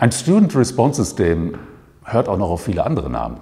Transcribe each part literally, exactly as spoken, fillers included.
Ein Student Response System hört auch noch auf viele andere Namen.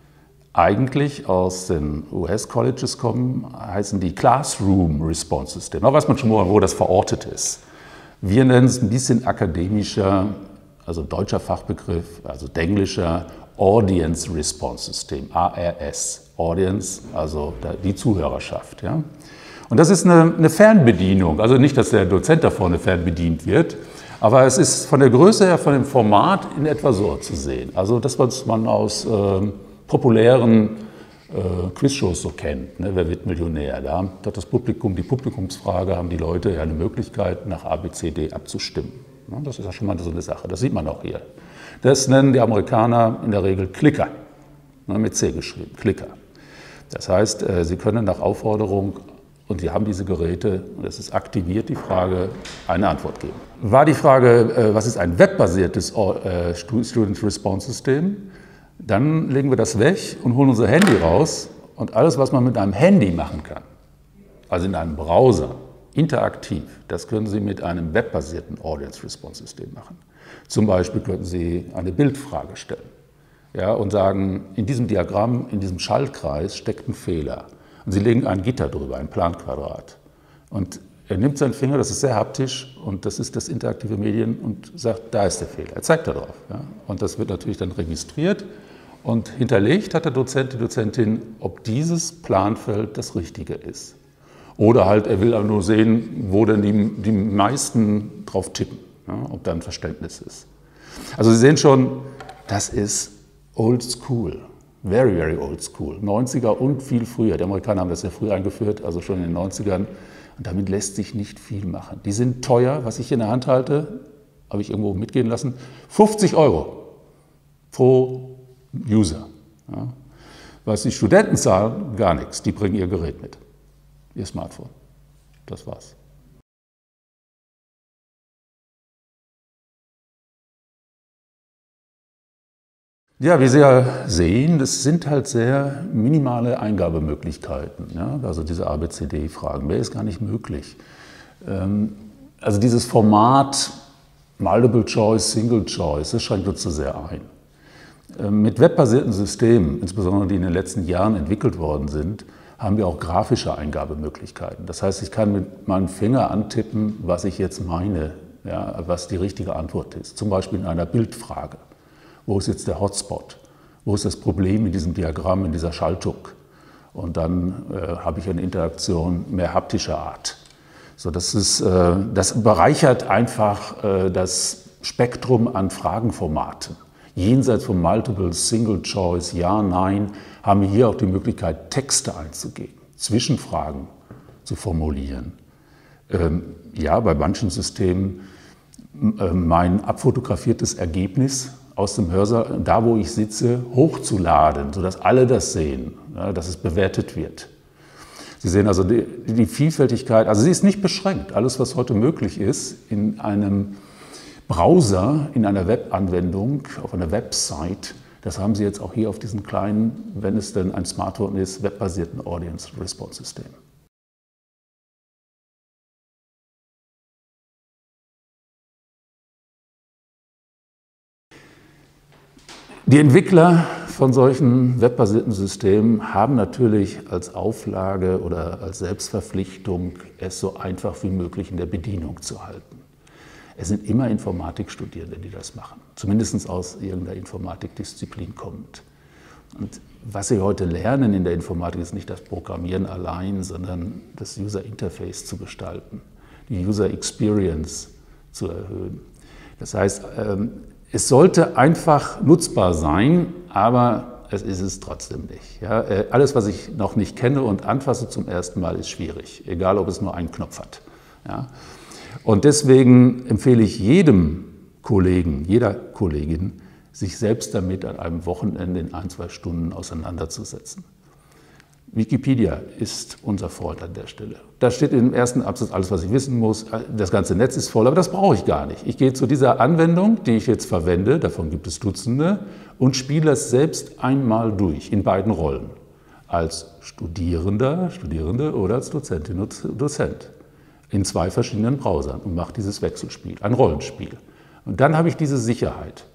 Eigentlich aus den U S-Colleges kommen, heißen die Classroom Response System. Da weiß man schon mal, wo das verortet ist. Wir nennen es ein bisschen akademischer, also deutscher Fachbegriff, also englischer Audience Response System, A R S. Audience, also die Zuhörerschaft. Ja? Und das ist eine, eine Fernbedienung, also nicht, dass der Dozent da vorne fernbedient wird, aber es ist von der Größe her, von dem Format in etwa so zu sehen. Also das, was man aus äh, populären äh, Quizshows so kennt, ne? Wer wird Millionär? Da hat das Publikum, die Publikumsfrage, haben die Leute ja eine Möglichkeit, nach A, B, C, D abzustimmen. Ja, das ist ja schon mal so eine Sache, das sieht man auch hier. Das nennen die Amerikaner in der Regel Clicker, ne? Mit C geschrieben, Clicker. Das heißt, äh, sie können nach Aufforderung, und Sie haben diese Geräte, und es ist aktiviert, die Frage, eine Antwort geben. War die Frage, was ist ein webbasiertes Student Response System? Dann legen wir das weg und holen unser Handy raus und alles, was man mit einem Handy machen kann, also in einem Browser, interaktiv, das können Sie mit einem webbasierten Audience Response System machen. Zum Beispiel könnten Sie eine Bildfrage stellen, ja, und sagen, in diesem Diagramm, in diesem Schaltkreis steckt ein Fehler. Und Sie legen ein Gitter drüber, ein Planquadrat. Und er nimmt seinen Finger, das ist sehr haptisch, und das ist das interaktive Medien, und sagt, da ist der Fehler. Er zeigt da drauf. Ja? Und das wird natürlich dann registriert. Und hinterlegt hat der Dozent, die Dozentin, ob dieses Planfeld das Richtige ist. Oder halt, er will aber nur sehen, wo denn die, die meisten drauf tippen, ja? Ob da ein Verständnis ist. Also Sie sehen schon, das ist old school. Very, very old school. neunziger und viel früher. Die Amerikaner haben das sehr früh eingeführt, also schon in den neunzigern. Und damit lässt sich nicht viel machen. Die sind teuer, was ich hier in der Hand halte, habe ich irgendwo mitgehen lassen, fünfzig Euro pro User. Ja. Was die Studenten zahlen, gar nichts. Die bringen ihr Gerät mit, ihr Smartphone. Das war's. Ja, wie Sie ja sehen, das sind halt sehr minimale Eingabemöglichkeiten. Ja? Also diese A B C D-Fragen, mehr ist gar nicht möglich. Also dieses Format Multiple Choice, Single Choice, das schränkt uns zu sehr ein. Mit webbasierten Systemen, insbesondere die in den letzten Jahren entwickelt worden sind, haben wir auch grafische Eingabemöglichkeiten. Das heißt, ich kann mit meinem Finger antippen, was ich jetzt meine, ja, was die richtige Antwort ist. Zum Beispiel in einer Bildfrage. Wo ist jetzt der Hotspot? Wo ist das Problem in diesem Diagramm, in dieser Schaltung? Und dann äh, habe ich eine Interaktion mehr haptischer Art. So, das, ist, äh, das bereichert einfach äh, das Spektrum an Fragenformaten. Jenseits von Multiple, Single Choice, Ja, Nein, haben wir hier auch die Möglichkeit, Texte einzugeben, Zwischenfragen zu formulieren. Ähm, ja, bei manchen Systemen äh, mein abfotografiertes Ergebnis aus dem Hörsaal, da wo ich sitze, hochzuladen, sodass alle das sehen, ja, dass es bewertet wird. Sie sehen also die, die Vielfältigkeit, also sie ist nicht beschränkt. Alles, was heute möglich ist, in einem Browser, in einer Webanwendung, auf einer Website, das haben Sie jetzt auch hier auf diesem kleinen, wenn es denn ein Smartphone ist, webbasierten Audience Response System. Die Entwickler von solchen webbasierten Systemen haben natürlich als Auflage oder als Selbstverpflichtung, es so einfach wie möglich in der Bedienung zu halten. Es sind immer Informatikstudierende, die das machen, zumindest aus irgendeiner Informatikdisziplin kommend. Und was sie heute lernen in der Informatik ist nicht das Programmieren allein, sondern das User Interface zu gestalten, die User Experience zu erhöhen. Das heißt, es sollte einfach nutzbar sein, aber es ist es trotzdem nicht. Ja, alles, was ich noch nicht kenne und anfasse zum ersten Mal, ist schwierig, egal ob es nur einen Knopf hat. Ja. Und deswegen empfehle ich jedem Kollegen, jeder Kollegin, sich selbst damit an einem Wochenende in ein, zwei Stunden auseinanderzusetzen. Wikipedia ist unser Freund an der Stelle. Da steht im ersten Absatz alles, was ich wissen muss. Das ganze Netz ist voll, aber das brauche ich gar nicht. Ich gehe zu dieser Anwendung, die ich jetzt verwende, davon gibt es Dutzende, und spiele das selbst einmal durch, in beiden Rollen. Als Studierender, Studierende oder als Dozentin und Dozent. In zwei verschiedenen Browsern und mache dieses Wechselspiel, ein Rollenspiel. Und dann habe ich diese Sicherheit.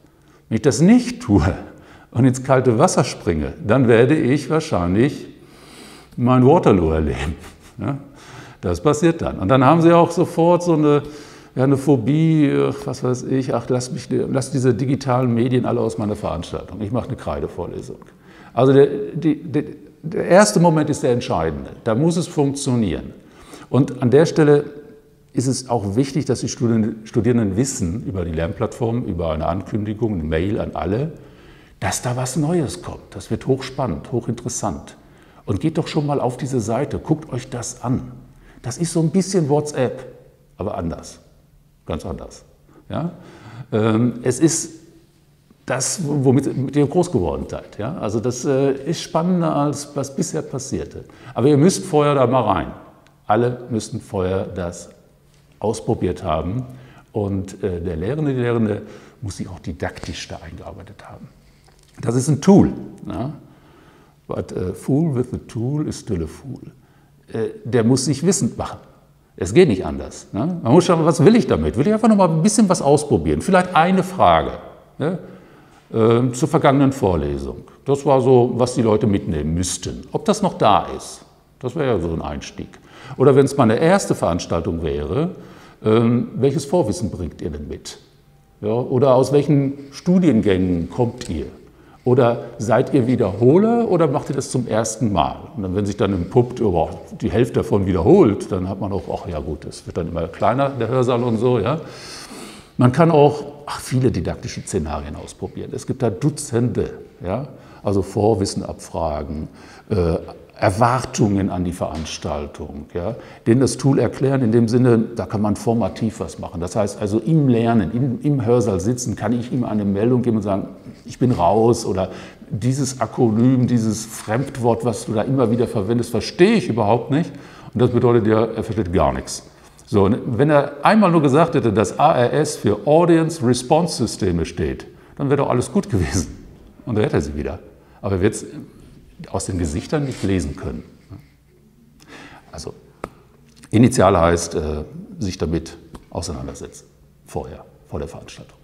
Wenn ich das nicht tue und ins kalte Wasser springe, dann werde ich wahrscheinlich mein Waterloo erleben. Ja? Das passiert dann. Und dann haben sie auch sofort so eine, ja, eine Phobie, was weiß ich, ach, lass, mich, lass diese digitalen Medien alle aus meiner Veranstaltung. Ich mache eine Kreidevorlesung. Also der, die, der, der erste Moment ist der entscheidende. Da muss es funktionieren. Und an der Stelle ist es auch wichtig, dass die Studierenden wissen über die Lernplattform, über eine Ankündigung, eine Mail an alle, dass da was Neues kommt. Das wird hochspannend, hochinteressant. Und geht doch schon mal auf diese Seite, guckt euch das an. Das ist so ein bisschen WhatsApp, aber anders, ganz anders. Ja? Es ist das, womit mit ihr groß geworden seid. Ja? Also das ist spannender, als was bisher passierte. Aber ihr müsst vorher da mal rein. Alle müssten vorher das ausprobiert haben und äh, der Lehrende, die Lehrende muss sich auch didaktisch da eingearbeitet haben. Das ist ein Tool. Ja? But a fool with a tool is still a fool. Äh, der muss sich wissend machen. Es geht nicht anders. Ne? Man muss schauen, was will ich damit? Will ich einfach noch mal ein bisschen was ausprobieren? Vielleicht eine Frage ne? äh, zur vergangenen Vorlesung. Das war so, was die Leute mitnehmen müssten. Ob das noch da ist, das wäre ja so ein Einstieg. Oder wenn es meine erste Veranstaltung wäre, ähm, welches Vorwissen bringt ihr denn mit? Ja, oder aus welchen Studiengängen kommt ihr? Oder seid ihr Wiederholer oder macht ihr das zum ersten Mal? Und dann, wenn sich dann entpuppt, oh, die Hälfte davon wiederholt, dann hat man auch, ach ja gut, es wird dann immer kleiner, der Hörsaal und so. Ja. Man kann auch ach, viele didaktische Szenarien ausprobieren. Es gibt da Dutzende, ja. Also Vorwissen abfragen, äh, Erwartungen an die Veranstaltung, ja, denen das Tool erklären, in dem Sinne, da kann man formativ was machen. Das heißt also im Lernen, im, im Hörsaal sitzen, kann ich ihm eine Meldung geben und sagen, ich bin raus oder dieses Akronym, dieses Fremdwort, was du da immer wieder verwendest, verstehe ich überhaupt nicht. Und das bedeutet ja, er versteht gar nichts. So, wenn er einmal nur gesagt hätte, dass A R S für Audience Response Systeme steht, dann wäre doch alles gut gewesen. Und da hätte er sie wieder. Aber er wird es aus den Gesichtern nicht lesen können. Also initial heißt, äh, sich damit auseinandersetzen, vorher, vor der Veranstaltung.